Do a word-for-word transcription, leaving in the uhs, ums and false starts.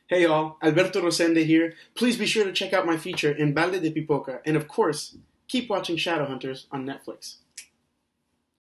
Hey all, Alberto Rosende here. Please be sure to check out my feature in Balde de Pipoca, and of course, keep watching Shadowhunters on Netflix.